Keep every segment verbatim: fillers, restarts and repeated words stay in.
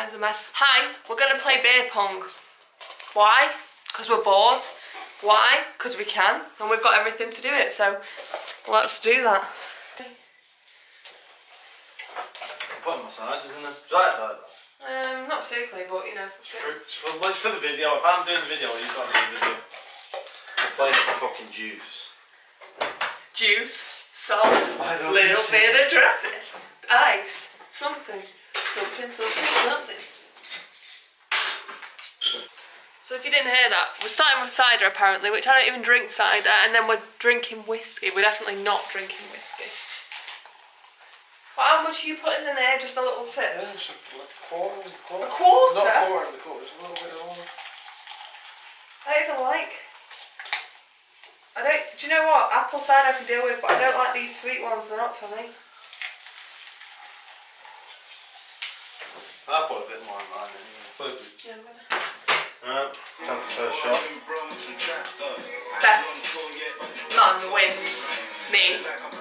There's a mess. Hi, we're going to play beer pong. Why? Because we're bored. Why? Because we can. And we've got everything to do it, so let's do that. Put on my side, isn't it? Right side. Um, not particularly, but you know. For, for, for the video, if I'm doing the video, you've got to do the video. I'm playing the fucking juice. Juice, sauce, little bit of dressing, ice, something, something, something, something. So if you didn't hear that, we're starting with cider apparently, which I don't even drink cider, and then we're drinking whiskey. We're definitely not drinking whiskey. Well, how much are you putting in there? Just a little sip? Yeah, just a quarter. A quarter? A quarter? Not a quarter, the quarter. Just a little bit of water. I don't even like... I don't... Do you know what? Apple cider I can deal with, but I don't like these sweet ones. They're not for me. I'll put a bit more in mine anyway. Yeah, I'm gonna... Alright, time for the first shot. Best man wins. Me.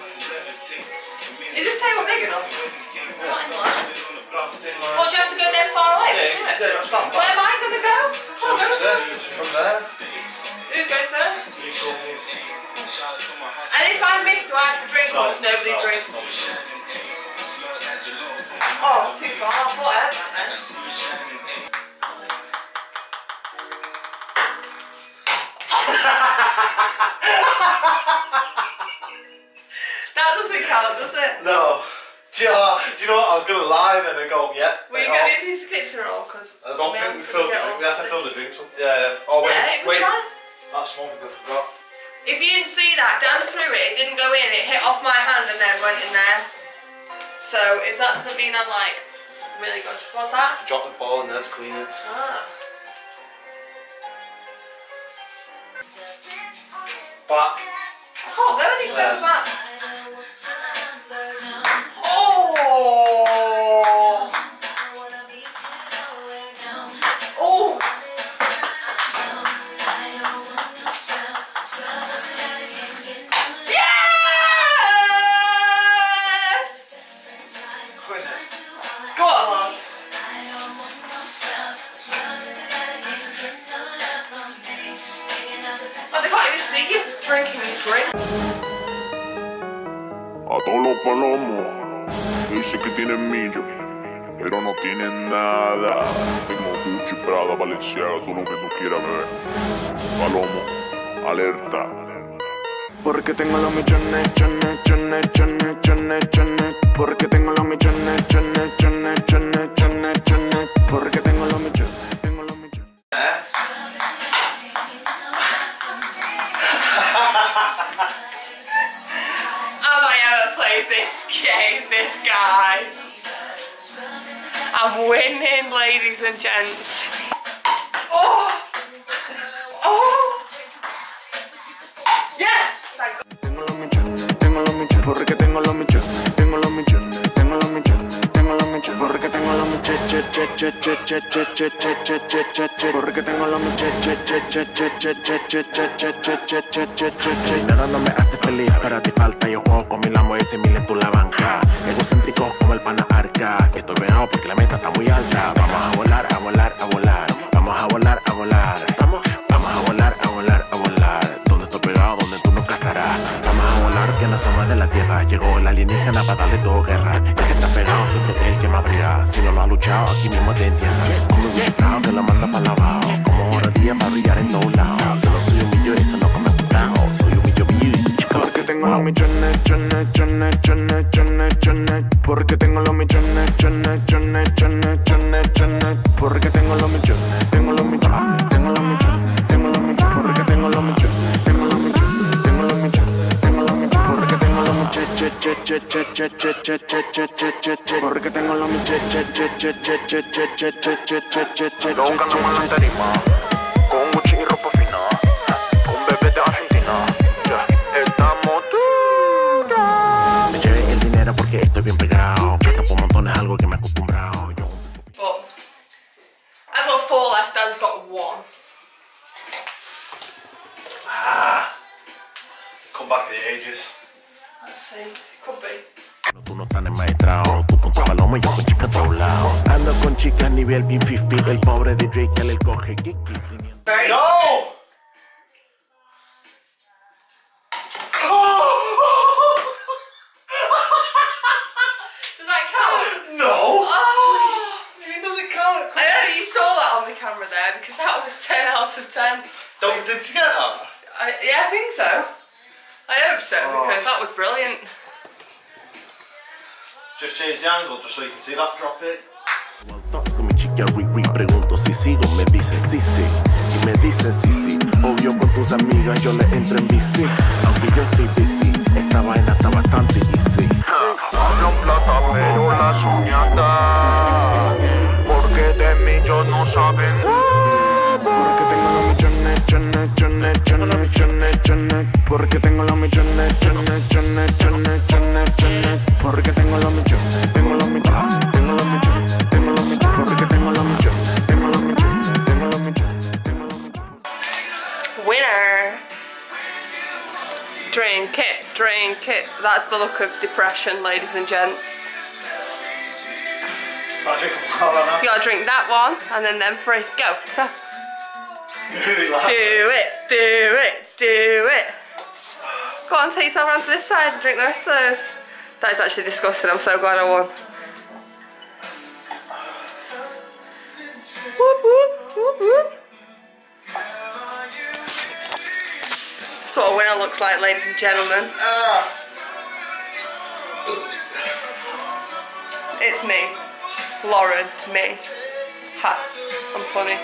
Is this table big enough? Yeah. Not in line. What, do you have to go there far away? Yeah, you can stand back. Where am I going to go? Oh, From go there, from there. Who's going first? And if I miss, do I have to drink or does nobody drink? Oh, too far. Whatever then. That doesn't count, does it? No. Do you, know, do you know what? I was going to lie then and go, yeah. Will you get me a piece of kitchen roll? Because I don't think we filled the drink. We have to fill the drinks up. Yeah, yeah. Oh, wait. Yeah, it was wait. fine. That's one thing I forgot. If you didn't see that, Dan threw it, it didn't go in, it hit off my hand and then went in there. So if that doesn't mean I'm like, really good. What's that? Drop the ball and let's clean it. Ah. Back. I can't go any further back. Oh! Oh! Go on, lads. Oh, they can't even see you drinking your drink. A todos los palomos dice que tienen millo, pero no tienen nada. Tengo Gucci, Prada, Balenciaga, todo lo que tú quieras ver. Palomo, alerta. Porque tengo los millones, chones, chones, chones, chones, chones. Porque tengo los millones, chones, chones, chones, chones, chones. Porque tengo los millones, tengo los millones. Have I ever played this game, this guy? I'm winning, ladies and gents. Oh! Oh! Yes! Tengo los millones, tengo los millones, porque tengo los millones, tengo los millones, tengo los millones, tengo los millones, porque tengo los millones, che che che che che che che che che che che che, porque tengo los millones, che che che che che che che che che che che che che che. Nada no me hace feliz, pero te falta yo juego con mi Lambo y ese mil en tu la banca. Egocéntrico como el pana arca, estoy pegado porque la meta está muy alta. Vamos a volar, a volar, a volar, vamos a volar, a volar, vamos, vamos a volar, a volar, a volar. Donde estoy pegado, donde tú no cascarás. Vamos a volar que no somos de la tierra. Llegó el alienígena para darle todo guerra. El que está pegado siempre es el que más brilla. Si no lo has luchado, aquí mismo te entierra. Como un chicao que lo manda para lavado. Como hora día para brillar en todos lados. Yo no soy un millo, eso no come putao. Soy un millo, millo y chico. Porque tengo los millones, chones, chones, chones, chones, chones. Porque tengo los millones, chones, chones, chones, chones, chones. Porque tengo los millones, tengo los millones, tengo los millones, tengo los millones. Porque tengo los millones, tengo los millones, tengo los millones, tengo los millones. Porque tengo los millones, che che che che che che che che che che che che. Porque tengo los millones, che che che che che che che che che che che che. Nunca andamos en la tarima con Gucci y ropa fina, con bebés de Argentina. Ya estamos duros. Me llevé el dinero porque estoy bien pegado. Gasto por montones, algo que me he acostumbrado. Yo. But I've got four left, Dan's got one. Ah. Come back in the ages. Let's see, could be. Tú no estás en maestrado, tú con tu paloma y yo con chicas a todos lados. Ando con chicas nivel bien fifi, el pobre D J que le coge kiki. No! Does that count? No! Oh! I mean, does it count? I know you saw that on the camera there because that was ten out of ten. Don't, did you get that? I, yeah, I think so. I hope so Oh. because that was brilliant. Just change the angle just so you can see that drop it. Con mi chica Riri pregunto si sigo, me dicen sí, sí. Y me dicen sí, sí. Obvio con tus amigas yo le entro en bici. Aunque yo estoy busy, esta vaina está bastante easy. Hablo plata pero las uñatas, porque de mí ellos no saben. Porque tengo los millones, chones, chones, chones, chones, chones. Porque tengo los millones, chones, chones, chones, chones, chones. Porque tengo los millones, tengo los millones, tengo los millones, tengo los millones. Porque tengo los millones, tengo los millones, tengo los millones, tengo los millones. Winner. Drink it, drink it. That's the look of depression, ladies and gents. I'll drink a bottle now. You gotta drink that one and then them three. Go. Go. Really like Do it, do it, do it. Go on, take yourself around to this side and drink the rest of those. That is actually disgusting. I'm so glad I won. Whoop, whoop, whoop, whoop. That's what a winner looks like, ladies and gentlemen. Ah. It's me, Laurenmee. Ha, I'm funny.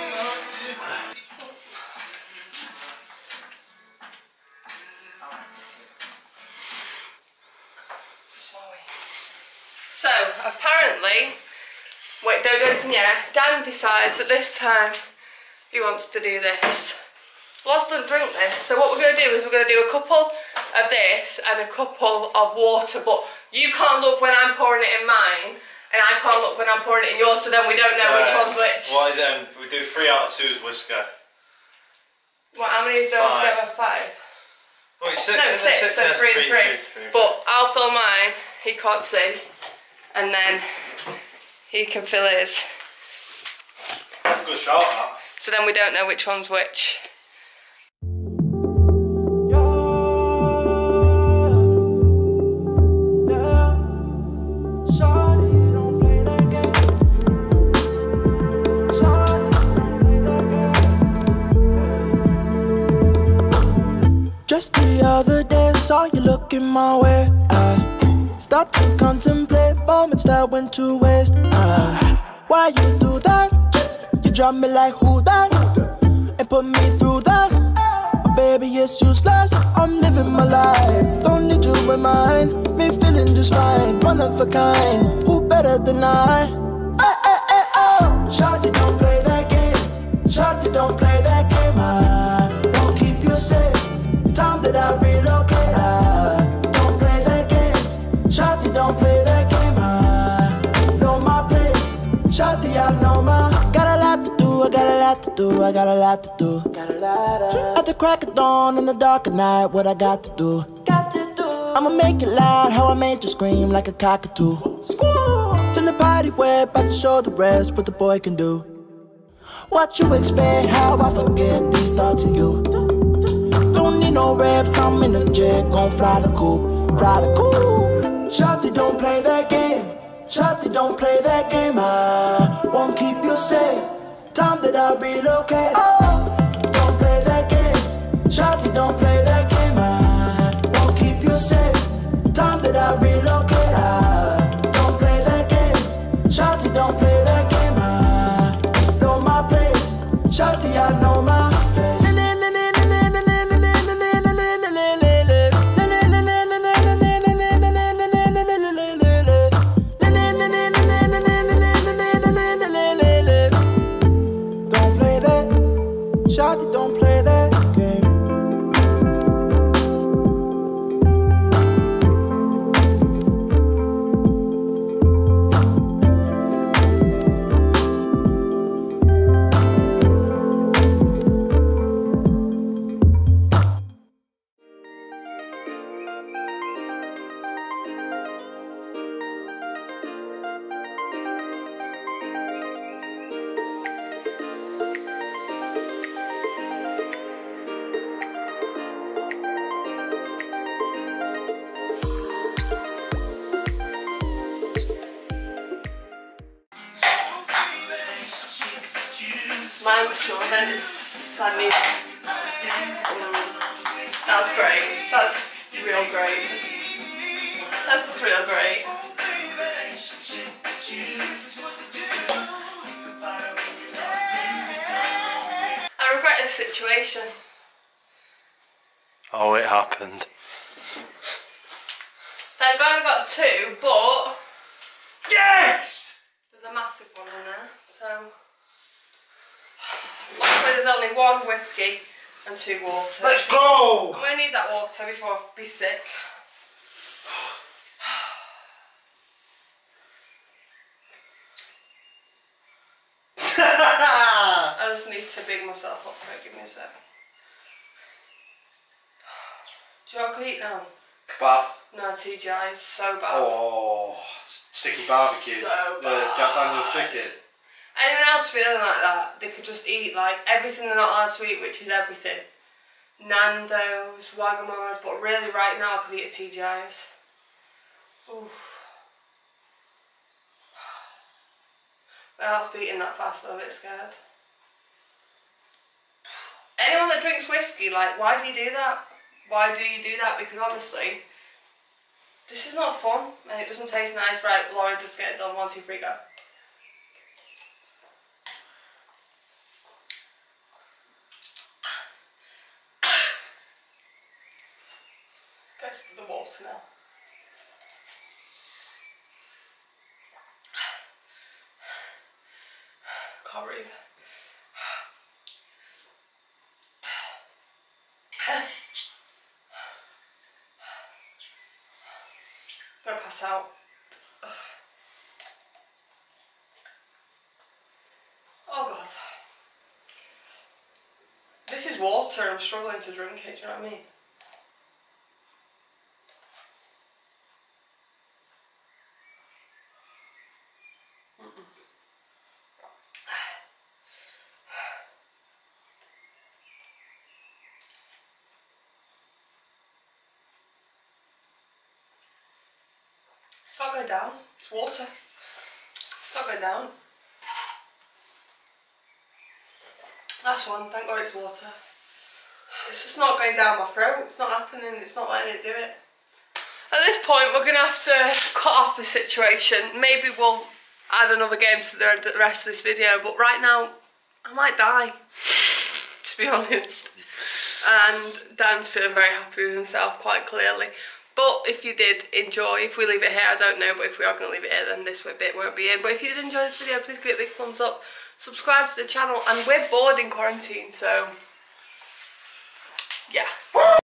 So, apparently, wait, don't do anything yet. Dan decides that this time he wants to do this. Loz doesn't drink this, so what we're going to do is we're going to do a couple of this and a couple of water, but you can't look when I'm pouring it in mine, and I can't look when I'm pouring it in yours, so then we don't know which Uh, one's which. What is it? Um, we do three out of two's whisker. What, how many is there Five. altogether? Five? Wait, six, No, isn't it? six, so yeah, three and three. three. But I'll fill mine, he can't see, and then he can fill his. That's a good shot, that. So then we don't know which one's which. Just the other day, saw you looking my way. I start to contemplate moments that went to waste. I, why you do that? You drop me like who that? And put me through that. But baby, it's useless. I'm living my life. Don't need you in mine. Me feeling just fine. One of a kind. Who better than I? Hey, hey, hey, oh. Shawty, don't play that game. Shawty, don't play that game. I won't keep you safe. Time that I relocate, I don't play that game. Shawty, don't play that game. I know my place. Shawty, I know my. Got a lot to do, I got a lot to do, I got a lot to do. Got a lot of. At the crack of dawn, in the dark of night, what I got to do? Got to do. I'ma make it loud, how I made you scream like a cockatoo. Squall. Turn the party wet, about to show the rest what the boy can do. What you expect, how I forget these thoughts of you. Don't need no reps, I'm in the jet, gon' fly the coop, fly the coop. Shawty, don't play that game. Shawty, don't play that game. I won't keep you safe. Time that I relocate. Oh, don't play that game. Shawty, don't play that game. I won't keep you safe. Time that I relocate. I don't play that game. Shawty, don't play that game. I know my place. Shawty, I know my place. Shawty, don't play that game. mindful events. I need. Mm, that's great. That's real great. That's just real great. I regret this situation. Oh, it happened. Thank God I got two, but Yes! there's a massive one in there, so luckily there's only one whiskey and two water. Let's go! I'm gonna need that water before I be sick. I just need to big myself up for it. Give me a sec. Do you know what I could eat now? Kebab. No, T G I is so bad. Oh, sticky barbecue. So The bad. Jack Daniel's chicken. Anyone else feeling like that? They could just eat like everything they're not allowed to eat, which is everything. Nando's, Wagamama's, but really right now I could eat a T G I's. Oof. My heart's beating that fast, I'm a bit scared. Anyone that drinks whiskey, like, why do you do that? Why do you do that? Because honestly, this is not fun and it doesn't taste nice. Right, Lauren, just get it done. One, two, three, go. Guys, the water now. Can't breathe. I'm gonna pass out. Oh God. This is water, I'm struggling to drink it, do you know what I mean? Mm-mm. It's not going down, it's water. It's not going down. That's one, thank God it's water. It's just not going down my throat, it's not happening, it's not letting it do it. At this point we're going to have to cut off the situation. Maybe we'll add another game to the, the rest of this video, but right now I might die, to be honest. And Dan's feeling very happy with himself quite clearly. But if you did enjoy, if we leave it here, I don't know, but if we are going to leave it here, then this bit won't be in. But if you did enjoy this video, please give it a big thumbs up, subscribe to the channel, and we're bored in quarantine, so yeah.